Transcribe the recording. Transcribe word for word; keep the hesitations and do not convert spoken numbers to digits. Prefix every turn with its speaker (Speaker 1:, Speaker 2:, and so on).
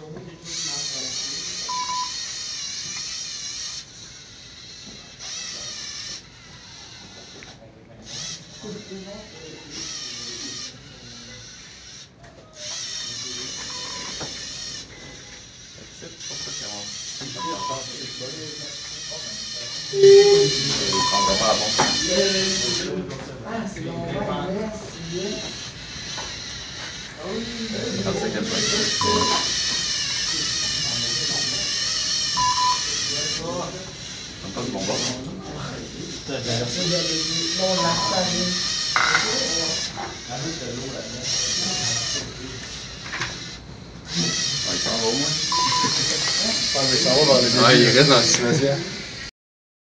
Speaker 1: Il prendra pas la bombe.
Speaker 2: Ah, c'est donc bien, yes, yes.
Speaker 1: trente-cinq à cinq. On passe bon bord.
Speaker 2: Non, on l'a salé.
Speaker 1: Ah, il s'en va au moins. Ah, il reste dans le cimetière.